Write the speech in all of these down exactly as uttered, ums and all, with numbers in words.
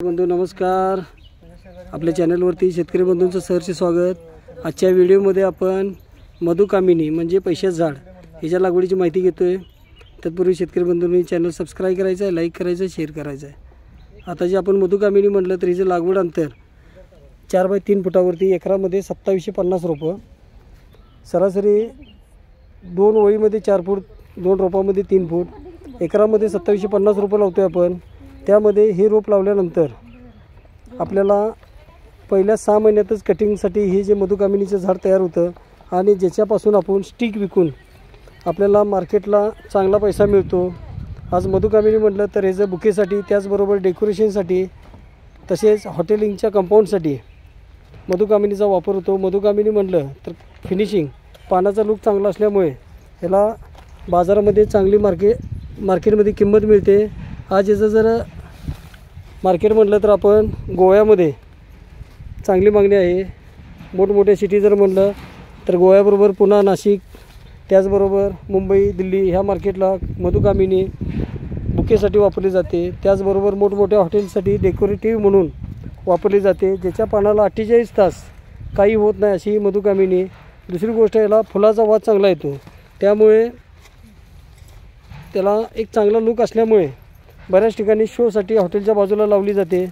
बंधू नमस्कार. आपल्या चॅनलवरती शेतकरी बंधूंचं सहर्ष स्वागत. आजच्या व्हिडिओमध्ये आपण मधुकामिनी म्हणजे पैशाचं झाड याच्या लागवडीची माहिती घेतोय. तत्पूर्वी शेतकरी बंधूंनी चॅनल सबस्क्राईब करायचं आहे, लाईक करायचं आहे, शेअर करायचं आहे. आता जे आपण मधुकामिनी म्हटलं तर हिचं लागवड अंतर चार बाय तीन फुटावरती एकरामध्ये सत्तावीसशे पन्नास रोपं, सरासरी दोन ओळीमध्ये चार फूट, दोन रोपामध्ये तीन फूट, एकरामध्ये सत्तावीसशे पन्नास रोपं लावतोय आपण. त्यामध्ये हे रोप लावल्यानंतर आपल्याला पहिल्या सहा महिन्यातच कटिंगसाठी हे जे मधुकामिनीचं झाड तयार होतं आणि ज्याच्यापासून आपण स्टिक विकून आपल्याला मार्केटला चांगला पैसा मिळतो. आज मधुकामिनी म्हटलं तर ह्याचं बुकेसाठी, त्याचबरोबर डेकोरेशनसाठी, तसेच हॉटेलिंगच्या कंपाऊंडसाठी मधुकामिनीचा वापर होतो. मधुकामिनी म्हटलं तर फिनिशिंग, पानाचा लूक चांगला असल्यामुळे ह्याला बाजारामध्ये चांगली मार्केट मार्केटमध्ये किंमत मिळते. आज याचं जर मार्केट म्हटलं तर आपण गोव्यामध्ये चांगली मागणी आहे. मोठमोठ्या सिटी जर म्हटलं तर गोव्याबरोबर पुणे, नाशिक, त्याचबरोबर मुंबई, दिल्ली ह्या मार्केटला मधुकामिनी बुकेसाठी वापरली जाते. त्याचबरोबर मोठमोठ्या हॉटेलसाठी डेकोरेटिव्ह म्हणून वापरली जाते. ज्याच्या पानाला अठ्ठेचाळीस तास काही होत नाही अशी मधुकामिनी. दुसरी गोष्ट, याला फुलाचा वास चांगला येतो, त्यामुळे त्याला एक चांगला लूक असल्यामुळे बऱ्याच ठिकाणी शोसाठी हॉटेलच्या बाजूला लावली जाते.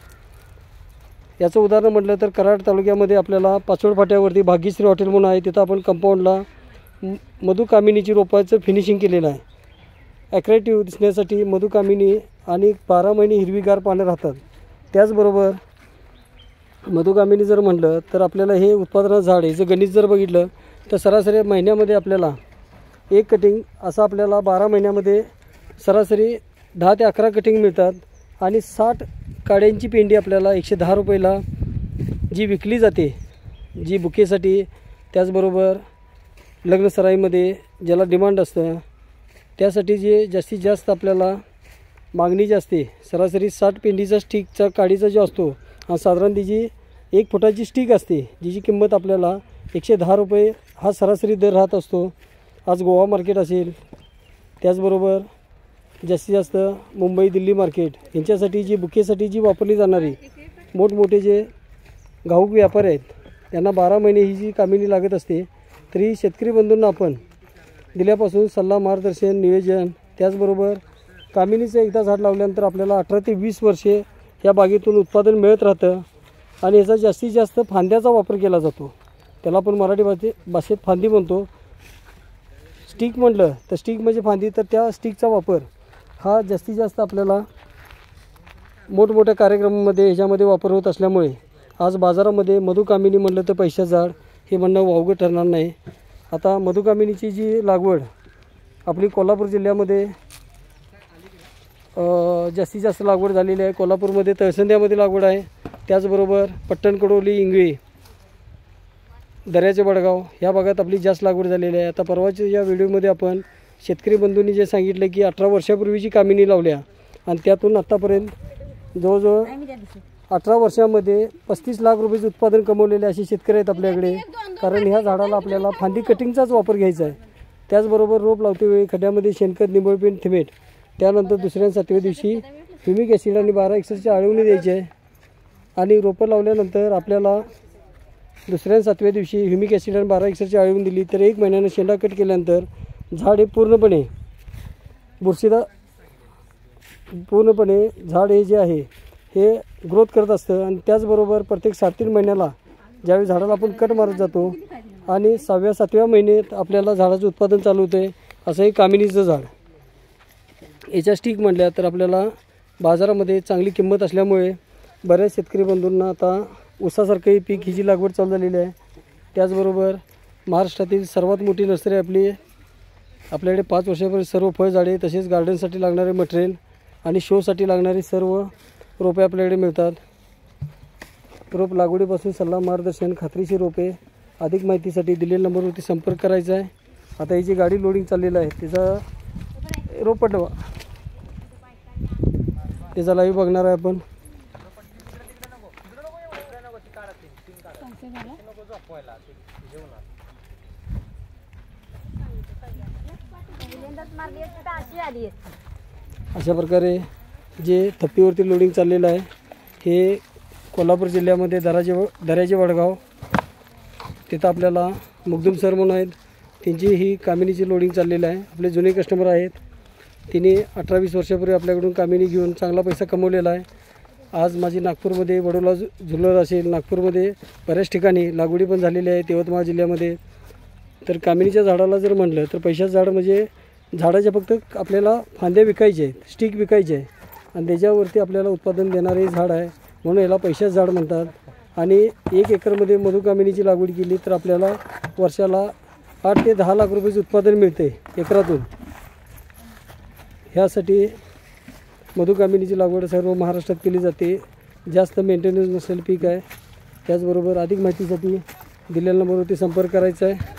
याचं उदाहरण म्हटलं तर कराड तालुक्यामध्ये आपल्याला पाचोड फाट्यावरती भाग्यश्री हॉटेल म्हणून आहे. तिथं आपण कंपाऊंडला मधुकामिनीची रोपाचं फिनिशिंग केलेलं आहे. ॲट्रॅक्टिव्ह दिसण्यासाठी मधुकामिनी आणि बारा महिने हिरवीगार पानं राहतात. त्याचबरोबर मधुकामिनी जर म्हटलं तर आपल्याला हे उत्पादनाचं झाड आहे. जर गणित जर बघितलं तर सरासरी महिन्यामध्ये आपल्याला एक कटिंग असं आपल्याला बारा महिन्यामध्ये सरासरी दहा ते अकरा कटिंग मिळतात. आणि साठ काड्यांची पेंडी आपल्याला एकशे दहा रुपयाला जी विकली जाते, जी बुकेसाठी, त्याचबरोबर लग्नसराईमध्ये ज्याला डिमांड असतं त्यासाठी जे जास्तीत जास्त आपल्याला मागणी जी असते, सरासरी साठ पेंडीचा स्टिकचा काडीचा जो असतो हा साधारण तिची एक फुटाची स्टिक असते, जिची किंमत आपल्याला एकशे दहा रुपये हा सरासरी दर राहत असतो. आज गोवा मार्केट असेल, त्याचबरोबर जास्तीत जास्त मुंबई, दिल्ली मार्केट यांच्यासाठी जी बुकेसाठी जी वापरली जाणारी मोठमोठे जे घाऊक व्यापारी आहेत त्यांना बारा महिने ही जी कामिनी लागत असते. तरी शेतकरी बंधूंना आपण दिल्यापासून सल्ला, मार्गदर्शन, नियोजन, त्याचबरोबर कामिनीचं एकदा झाड लावल्यानंतर आपल्याला अठरा ते वीस वर्षे या बागेतून उत्पादन मिळत राहतं. आणि याचा जास्तीत जास्त फांद्याचा वापर केला जातो. त्याला आपण मराठी भाषे भाषेत फांदी म्हणतो. स्टिक म्हटलं तर स्टिक म्हणजे फांदी, तर त्या स्टिकचा वापर हा जास्तीत जास्त आपल्याला मोठमोठ्या कार्यक्रमामध्ये ह्याच्यामध्ये वापर होत असल्यामुळे आज बाजारामध्ये मधुकामिनी म्हटलं तर पैशाचं झाड हे म्हणणं वावगं ठरणार नाही. आता मधुकामिनीची जी लागवड आपली कोल्हापूर जिल्ह्यामध्ये जास्तीत जास्त लागवड झालेली आहे. कोल्हापूरमध्ये तळसंद्यामध्ये लागवड आहे. त्याचबरोबर पट्टण, कडोली, इंगळी, दर्याचे बडगाव ह्या भागात आपली जास्त लागवड झालेली आहे. आता परवाच्या या व्हिडिओमध्ये आपण शेतकरी बंधूंनी जे सांगितलं की अठरा वर्षापूर्वीची कामिनी लावल्या आणि त्यातून आत्तापर्यंत जवळजवळ अठरा वर्षामध्ये पस्तीस लाख रुपयाचं उत्पादन कमवलेले असे शेतकरी आहेत आपल्याकडे. कारण ह्या झाडाला आपल्याला फांदी कटिंगचाच वापर घ्यायचा आहे. त्याचबरोबर रोप लावतेवेळी खड्ड्यामध्ये शेणखत, निंबळपेंट, थिमेट, त्यानंतर दुसऱ्या सातव्या दिवशी ह्युमिक ॲसिड आणि बारा एक्सरची आळवणी द्यायची आहे. आणि रोपं लावल्यानंतर आपल्याला दुसऱ्या सातव्या दिवशी ह्युमिक ॲसिड आणि बारा एक्सरची आळवणी दिली तर एक महिन्यानं शेंडा कट केल्यानंतर झाड हे पूर्णपणे बुरशीदा पूर्णपणे झाड हे जे आहे हे ग्रोथ करत असतं. आणि त्याचबरोबर प्रत्येक सात तीन महिन्याला ज्यावेळी झाडाला आपण कट मारत जातो आणि सहाव्या सातव्या महिन्यात आपल्याला झाडाचं उत्पादन चालू होतं आहे. असं हे कामिनीचं झाड. याच्या स्टिक म्हटल्या तर आपल्याला बाजारामध्ये चांगली किंमत असल्यामुळे बऱ्याच शेतकरी बंधूंना आता ऊसासारखंही पीक ही जी लागवड चालू झालेली आहे. त्याचबरोबर महाराष्ट्रातील सर्वात मोठी नर्सरी आपली आपल्याकडे पाच वर्षापर्यंत सर्व फळझाडे, तसेच गार्डनसाठी लागणारे मटेरियल आणि शोसाठी लागणारी सर्व रोपे आपल्याकडे मिळतात. रोप लागवडीपासून सल्ला, मार्गदर्शन, खात्रीशीर रोपे. अधिक माहितीसाठी दिलेल्या नंबरवरती संपर्क करायचा आहे. आता ही जी गाडी लोडिंग चाललेलं आहे त्याचा रोप पटवा त्याचा लाईव्ह बघणार आहे आपण. अशा प्रकारे जे थप्पीवरती लोडिंग चाललेलं आहे हे कोल्हापूर जिल्ह्यामध्ये दराजे दर्याचे वडगाव, तिथं आपल्याला मुगदुम सर म्हणून आहेत, त्यांची ही कामिनीची लोडिंग चाललेलं आहे. आपले जुने कस्टमर आहेत. तिने अठरा वीस वर्षापूर्वी आपल्याकडून कामिनी घेऊन चांगला पैसा कमवलेला आहे. आज माझी नागपूरमध्ये वडोला झुलर असेल, नागपूरमध्ये बऱ्याच ठिकाणी लागवडी पण झालेली आहे, यवतमाळ जिल्ह्यामध्ये. तर कामिनीच्या झाडाला जर म्हटलं तर पैशाचं झाड म्हणजे झाडाच्या फक्त आपल्याला फांद्या विकायचे आहेत, स्टिक विकायचे आहे आणि त्याच्यावरती आपल्याला उत्पादन देणारे झाड आहे, म्हणून याला पैशाचं झाड म्हणतात. आणि एक एकरमध्ये मधुकामिनीची लागवड केली तर आपल्याला वर्षाला आठ ते दहा लाख रुपयाचं उत्पादन मिळते एकरातून. ह्यासाठी मधुकामिनीची लागवड सर्व महाराष्ट्रात केली जाते. जास्त मेंटेनन्स नसलेलं पीक आहे. त्याचबरोबर अधिक माहितीसाठी दिलेल्या नंबरवरती संपर्क करायचा आहे.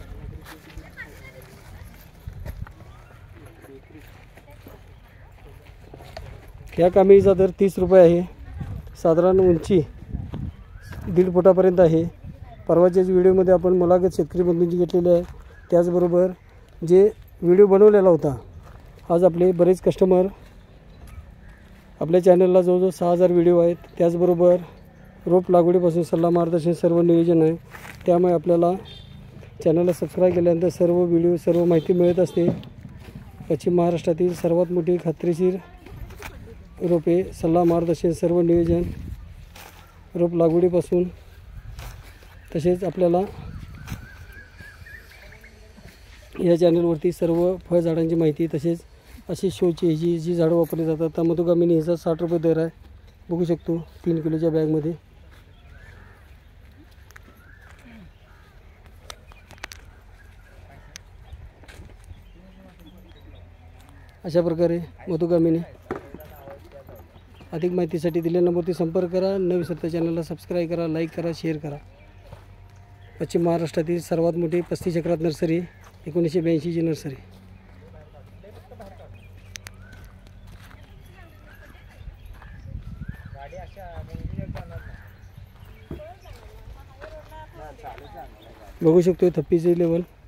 ह्या कामिनीचा दर तीस रुपये आहे. साधारण उंची दीड फुटापर्यंत आहे. परवाच्याच व्हिडिओमध्ये आपण मुलाखत शेतकरी बंधूंची घेतलेली आहे. त्याचबरोबर जे व्हिडिओ बनवलेला होता, आज आपले बरेच कस्टमर आपल्या चॅनलला जवळजवळ सहा हजार व्हिडिओ आहेत. त्याचबरोबर रोप लागवडीपासून सल्ला मार्गदर्शन सर्व नियोजन आहे. त्यामुळे आपल्याला चॅनलला सबस्क्राईब केल्यानंतर सर्व व्हिडिओ सर्व माहिती मिळत असते. पश्चिम महाराष्ट्रातील सर्वात मोठी खात्रीशीर रोपे, सल्ला मार्गदर्शन सर्व नियोजन रोप लागवडीपासून, तसेच आपल्याला या चॅनलवरती सर्व फळझाडांची माहिती, तसेच अशी शोची जी जी झाडं वापरली जातात. त्या मधुकामिनी ह्याचा साठ रुपये दर आहे. बघू शकतो तीन किलोच्या बॅगमध्ये. अशा प्रकारे मधुकामिनी. अधिक माहितीसाठी दिलेल्या नंबरवरती संपर्क करा. न विसरता चॅनलला सबस्क्राईब करा, लाईक करा, शेअर करा. पश्चिम महाराष्ट्रातील सर्वात मोठी पस्तीस एकरात नर्सरी, एकोणीसशे ब्याऐंशीची नर्सरी. बघू शकतो थप्पीचे लेवल.